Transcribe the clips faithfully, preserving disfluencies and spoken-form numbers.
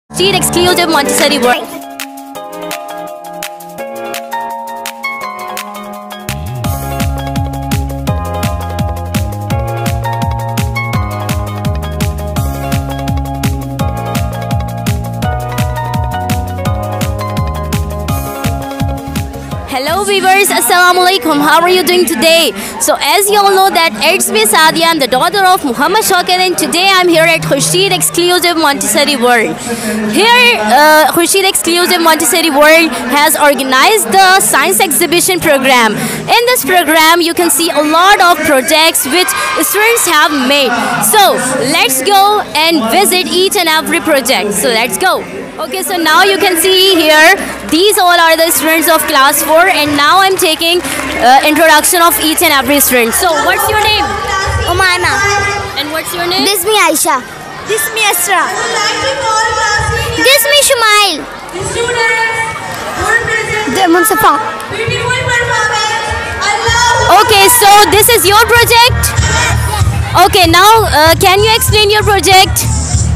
Street exclusive Montessori world. Hello viewers, Assalamu alaikum. How are you doing today? So as you all know that it's me Sadia, I'm the daughter of Muhammad Shakir, and today I'm here at Khurshid Exclusive Montessori World. Here uh, Khurshid Exclusive Montessori World has organized the science exhibition program. In this program you can see a lot of projects which students have made. So let's go and visit each and every project. So let's go. Okay, so now you can see here, these all are the students of class four, and now I'm taking uh, introduction of each and every student. So what's your name? Umayma. And what's your name? This me Aisha. This me Asra. This me Shumail. The Munsafa. Okay, so this is your project? Okay, now uh, can you explain your project?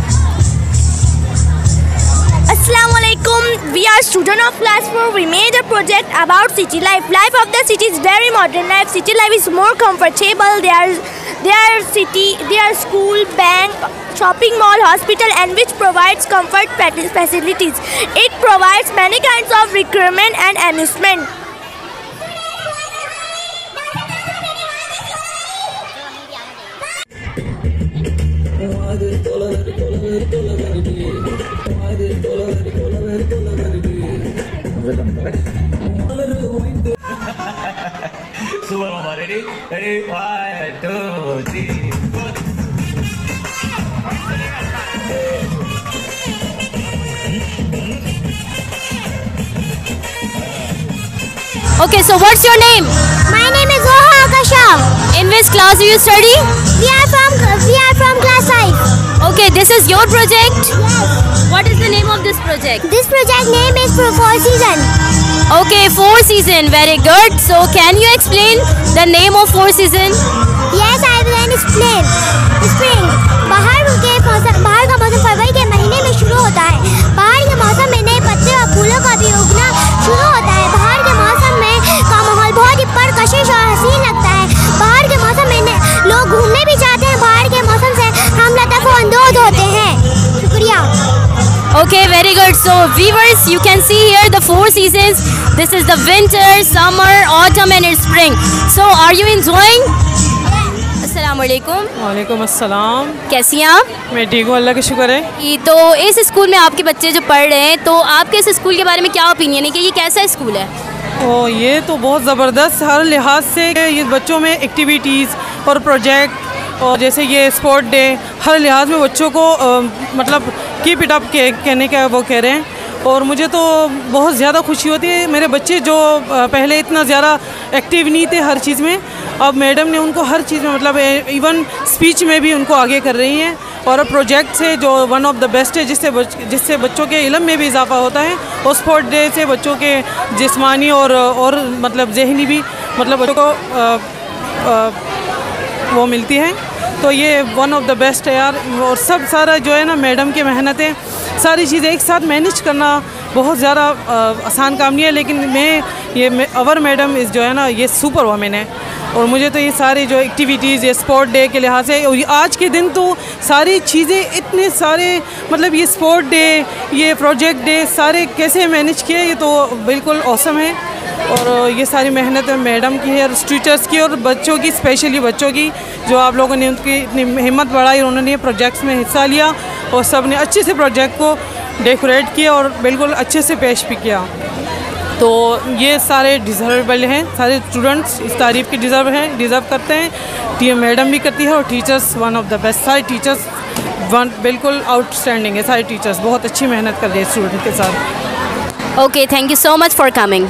Assalamu alaikum. We are students of class four. We made a project about city life. Life of the city is very modern life. City life is more comfortable. There are, there are city, there are school, bank, shopping mall, hospital, and which provides comfort facilities. It provides many kinds of recreation and amusement. Super Mama, ready? Ready? One, two, three, four. Okay, so what's your name? My name is Oha Akasha. In which class do you study? We are from we are from class five. Okay, this is your project? Yes. What is the name of this project? This project name is for four season. Okay, four season, very good. So can you explain the name of four season? Yes, I will explain. Spring. बाहर के मौसम बाहर का मौसम फरवरी के महीने में शुरू होता है. बाहर के मौसम में नए पत्ते और फूलों का भी उगना शुरू होता है. बाहर के मौसम में का माहौल बहुत ही परकशिश और हसीन लगता है. बाहर के मौसम में लोग घूमने भी जाते हैं. बाहर के मौसम से हम लताफ़ अंदोज़ होते हैं. शुक्रिया. Okay, very good. So viewers, you can see here the four seasons. This is the winter, summer, autumn and spring. So are you enjoying? अस्सलाम वालेकुम. वालेकुम अस्सलाम. कैसी हैं आप? मैं ठीक हूँ, अल्लाह का शुक्र है. ये तो इस स्कूल में आपके बच्चे जो पढ़ रहे हैं, तो आपके इस स्कूल के बारे में क्या ओपिनियन है कि ये कैसा स्कूल है? ओ ये तो बहुत ज़बरदस्त हर लिहाज से. ये बच्चों में एक्टिविटीज़ और प्रोजेक्ट और जैसे ये स्पोर्ट डे, हर लिहाज में बच्चों को आ, मतलब कीप इट अप के कहने का वो कह रहे हैं. और मुझे तो बहुत ज़्यादा खुशी होती है. मेरे बच्चे जो पहले इतना ज़्यादा एक्टिव नहीं थे हर चीज़ में, अब मैडम ने उनको हर चीज़ में मतलब इवन स्पीच में भी उनको आगे कर रही हैं. और प्रोजेक्ट से जो वन ऑफ द बेस्ट है, जिससे बच, जिससे बच्चों के इल्म में भी इजाफा होता है. और स्पोर्ट डे से बच्चों के जिस्मानी और और मतलब जहनी भी मतलब बच्चों को आ, आ, वो मिलती है. तो ये वन ऑफ द बेस्ट है यार. और सब सारा जो है ना, मैडम की मेहनतें, सारी चीज़ें एक साथ मैनेज करना बहुत ज़्यादा आसान काम नहीं है. लेकिन मैं ये अवर मैडम इस जो है ना, ये सुपर वुमेन है. और मुझे तो ये सारी जो एक्टिविटीज़, ये स्पोर्ट डे के लिहाज से, और आज के दिन तो सारी चीज़ें इतने सारे मतलब ये स्पोर्ट डे, ये प्रोजेक्ट डे, सारे कैसे मैनेज किए, ये तो बिल्कुल औसम है. और ये सारी मेहनत मैडम की है और टीचर्स की और बच्चों की, स्पेशली बच्चों की, जो आप लोगों ने उनकी इतनी हिम्मत बढ़ाई. उन्होंने प्रोजेक्ट्स में हिस्सा लिया और सब ने अच्छे से प्रोजेक्ट को डेकोरेट किया और बिल्कुल अच्छे से पेश भी किया. तो ये सारे डिज़र्वेबल हैं. सारे स्टूडेंट्स इस तारीफ़ की डिज़र्व हैं, डिज़र्व करते हैं. टी मैडम भी करती है और teachers one of the best. सारे टीचर्स वन बिल्कुल आउटस्टैंडिंग है. सारे टीचर्स बहुत अच्छी मेहनत कर रही है स्टूडेंट के साथ. Okay, thank you so much for coming.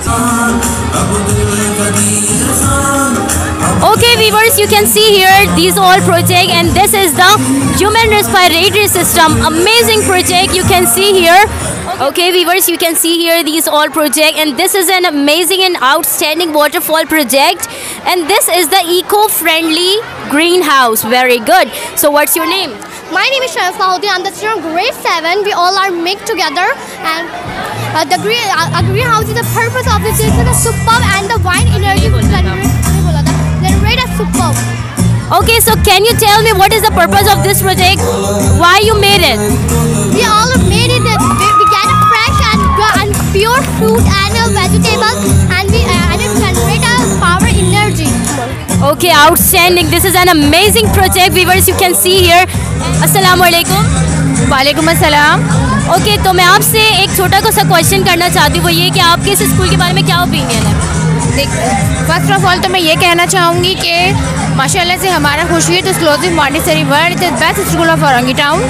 Okay viewers, you can see here these all project, and this is the human respiratory system. Amazing project you can see here. Okay viewers, you can see here these all project, and this is an amazing and outstanding waterfall project, and this is the eco-friendly greenhouse. Very good. So what's your name? My name is Sharaf Maudi. I'm the student of grade seven. We all are mixed together, and uh, the green uh, a greenhouse is the purpose of this is the superb and the wine energy which generate a superb. Okay, so can you tell me what is the purpose of this project? Why you made it? We all made it. We, we get a fresh and, and pure fruit and uh, vegetables, and we uh, and it generate a power energy. Okay, outstanding. This is an amazing project. Viewers, you can see here. Assalamu alaikum. वालेकुम अस्सलाम। Okay, तो मैं आपसे एक छोटा सा question करना चाहती हूँ, वो ये कि आपके इस स्कूल के बारे में क्या ओपिनियन है? देख, फर्स्ट ऑफ ऑल तो मैं ये कहना चाहूँगी कि माशाल्लाह से हमारा Khursheed exclusive Montessori world is best school of Orangi town,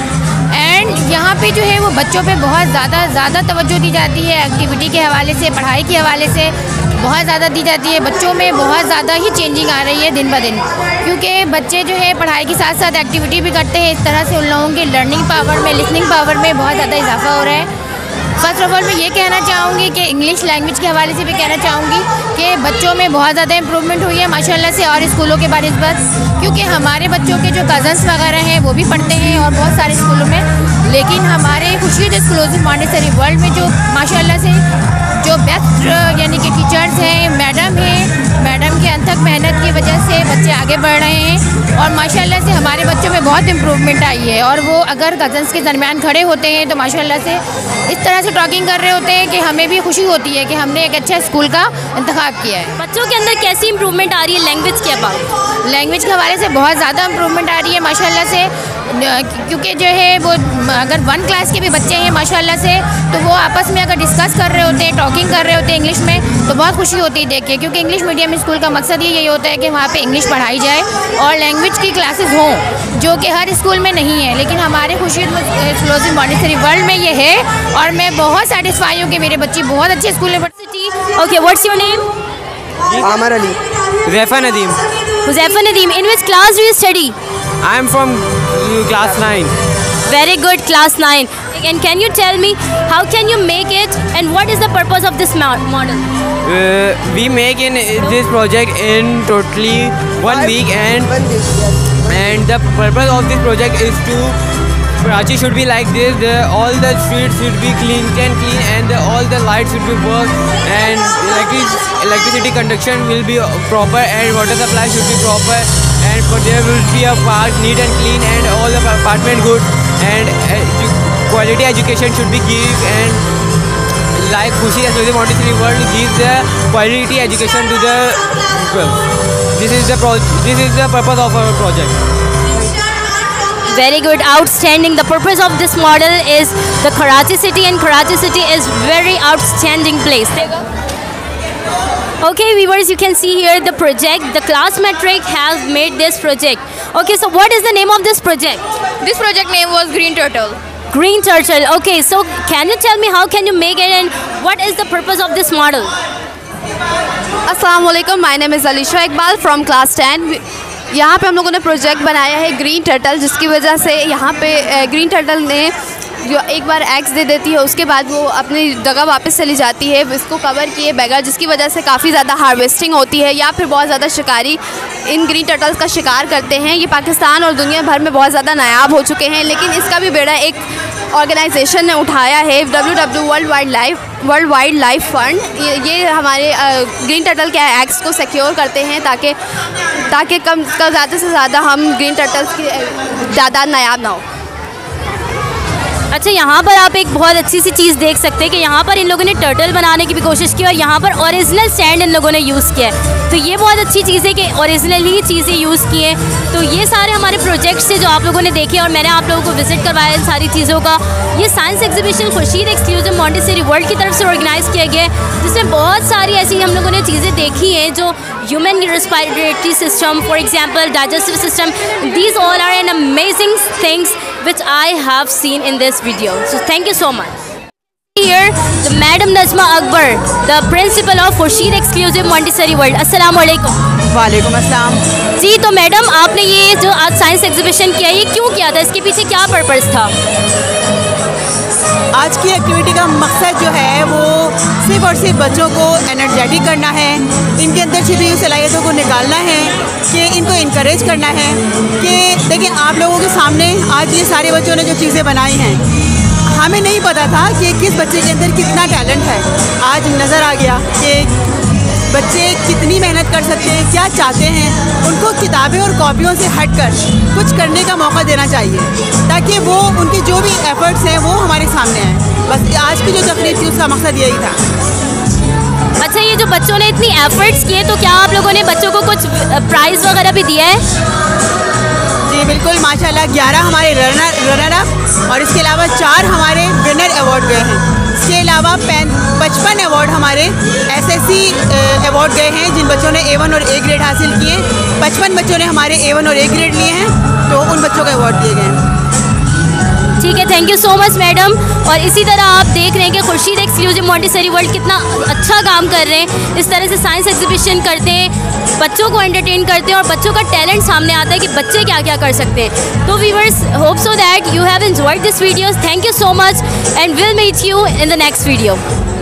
and यहाँ पे जो है वो बच्चों पे बहुत ज़्यादा ज़्यादा तवज्जो दी जाती है। एक्टिविटी के हवाले से, पढ़ाई के हवाले से बहुत ज़्यादा दी जाती है। बच्चों में बहुत ज़्यादा ही चेंजिंग आ रही है दिन ब दिन, क्योंकि बच्चे जो है पढ़ाई के साथ साथ एक्टिविटी भी करते हैं। इस तरह से उन लोगों के लर्निंग पावर में, लिसनिंग पावर में बहुत ज़्यादा इजाफा हो रहा है। फर्स्ट ऑफ ऑल मैं ये कहना चाहूँगी कि इंग्लिश लैंग्वेज के हवाले से भी कहना चाहूँगी कि बच्चों में बहुत ज़्यादा इम्प्रूवमेंट हुई है माशाल्लाह से, और स्कूलों के बारे में, क्योंकि हमारे बच्चों के जो कज़न्स वगैरह हैं वो भी पढ़ते हैं और बहुत सारे स्कूलों में, लेकिन हमारे खुर्शीद एक्सक्लूसिव मॉन्टेसरी वर्ल्ड में जो माशाल्लाह से जो बेस्ट यानी कि टीचर्स हैं, मैडम हैं, मैडम के अथक मेहनत की वजह से बच्चे आगे बढ़ रहे हैं, और माशाल्लाह से हमारे बच्चों में बहुत इम्प्रूवमेंट आई है। और वो अगर कज़न्स के दरमियान खड़े होते हैं तो माशाल्लाह से इस तरह से टॉकिंग कर रहे होते हैं कि हमें भी खुशी होती है कि हमने एक अच्छा स्कूल का इंतखाब किया है। बच्चों के अंदर कैसी इंप्रूवमेंट आ रही है लैंग्वेज के अबाउट? लैंग्वेज के हवाले से बहुत ज़्यादा इम्प्रूवमेंट आ रही है माशाल्लाह से, क्योंकि जो है वो अगर वन क्लास के भी बच्चे हैं माशाल्लाह से, तो वो आपस में अगर डिस्कस कर रहे होते हैं, टॉकिंग कर रहे होते हैं इंग्लिश में, तो बहुत खुशी होती है देख के, क्योंकि इंग्लिश मीडियम स्कूल का मकसद ही यही होता है कि वहाँ पे इंग्लिश पढ़ाई जाए और लैंग्वेज की क्लासेस हों, जो कि हर स्कूल में नहीं है, लेकिन हमारे खुर्शीद एक्सक्लूसिव मॉन्टेसरी वर्ल्ड में ये है, और मैं बहुत सेटिस्फाई हूँ कि मेरे बच्चे बहुत अच्छे स्कूल में पढ़ती। Okay, what's your name? Amar Ali. Huzaifah Nadeem. Huzaifah Nadeem. In which class do you study? I am from class nine. Very good, class nine. And can you tell me how can you make it and what is the purpose of this mo- model? Uh, we make in this project in totally one week, and One week, yes. and the purpose of this project is to Karachi should be like this. The, all the streets should be clean and clean, and the, all the lights should be work, and electric, electricity conduction will be proper, and water supply should be proper, and for there will be a park neat and clean, and all the apartment good, and uh, quality education should be given, and like Khushi Explosive Montessori World gives the quality education to the people. This is the pro this is the purpose of our project. Very good, outstanding. The purpose of this model is the Karachi city, and Karachi city is very outstanding place. Okay, viewers, you can see here the project. The class metric has made this project. Okay, so what is the name of this project? This project name was Green Turtle. Green Turtle. Okay, so can you tell me how can you make it and what is the purpose of this model? अस्सलाम वालेकुम, my name is Alisha Iqbal from class ten. यहाँ पे हम लोगों ने project बनाया है green turtle, जिसकी वजह से यहाँ पे ग्रीन टर्टल ने जो एक बार एग्स दे देती है, उसके बाद वो अपनी जगह वापस चली जाती है, इसको कवर किए बगैर, जिसकी वजह से काफ़ी ज़्यादा हार्वेस्टिंग होती है, या फिर बहुत ज़्यादा शिकारी इन ग्रीन टर्टल्स का शिकार करते हैं। ये पाकिस्तान और दुनिया भर में बहुत ज़्यादा नायाब हो चुके हैं, लेकिन इसका भी बेड़ा एक ऑर्गेनाइजेशन ने उठाया है, W W world wild world wildlife wild लाइफ फंड। ये ये हमारे ग्रीन टर्टल के एग्स को सिक्योर करते हैं, ताकि ताकि कम ज़्यादा से ज़्यादा हम ग्रीन टर्टल्स की तादाद नायाब ना हो। अच्छा, यहाँ पर आप एक बहुत अच्छी सी चीज़ देख सकते हैं कि यहाँ पर इन लोगों ने टर्टल बनाने की भी कोशिश की और यहाँ पर ओरिजिनल सैंड इन लोगों ने यूज़ किया है। तो ये बहुत अच्छी चीज़ है कि ओरिजिनल ही चीज़ें यूज़ की हैं। तो ये सारे हमारे प्रोजेक्ट्स से जो आप लोगों ने देखे और मैंने आप लोगों को विजिट करवाया इन सारी चीज़ों का, ये science exhibition Khursheed exclusive Montessori world की तरफ से ऑर्गेनाइज़ किया गया है, जिसमें बहुत सारी ऐसी हम लोगों ने चीज़ें देखी हैं जो human respiratory system, for example digestive system, these all are an amazing things which I have seen in this video. So thank you so much. Here, the Madam Najma Akbar, the principal of Khurshid Exclusive Montessori World. Assalamu alaikum. वालेकुम अस्सलाम। जी, तो madam आपने ये जो आज science exhibition किया, ये क्यों किया था? इसके पीछे क्या पर्पस था? आज की एक्टिविटी का मकसद जो है वो सिर्फ और सिर्फ बच्चों को एनर्जेटिक करना है, इनके अंदर छिपी हुई सलाहियतों को निकालना है, कि इनको इनकरेज करना है। कि देखिए, आप लोगों के सामने आज ये सारे बच्चों ने जो चीज़ें बनाई हैं, हमें नहीं पता था कि किस बच्चे के अंदर कितना टैलेंट है। आज नज़र आ गया कि बच्चे कितनी मेहनत कर सकते हैं, क्या चाहते हैं। उनको किताबें और कॉपियों से हटकर कुछ करने का मौका देना चाहिए, ताकि वो उनके जो भी एफर्ट्स हैं वो हमारे सामने आएँ। बस आज की जो तकरीब थी उसका मकसद यही था। अच्छा, ये जो बच्चों ने इतनी एफर्ट्स किए, तो क्या आप लोगों ने बच्चों को कुछ प्राइज़ वगैरह भी दिया है? जी बिल्कुल, माशाल्लाह ग्यारह हमारे रनर रनर अप और इसके अलावा चार हमारे विनर अवार्ड गए हैं। इसके अलावा पचपन अवार्ड हमारे एसएससी अवार्ड गए हैं, जिन बच्चों ने ए वन और ए ग्रेड हासिल किए। पचपन बच्चों ने हमारे ए वन और ए ग्रेड लिए हैं, तो उन बच्चों को अवार्ड दिए गए हैं। ठीक है, thank you so much madam. और इसी तरह आप देख रहे हैं कि खुर्शीद एक्सक्लूसिव मॉन्टेसरी वर्ल्ड कितना अच्छा काम कर रहे हैं। इस तरह से साइंस एग्जीबिशन करते हैं, बच्चों को एंटरटेन करते हैं और बच्चों का टैलेंट सामने आता है कि बच्चे क्या क्या कर सकते हैं। तो viewers, hope so that you have enjoyed this video. Thank you so much and will meet you in the next video.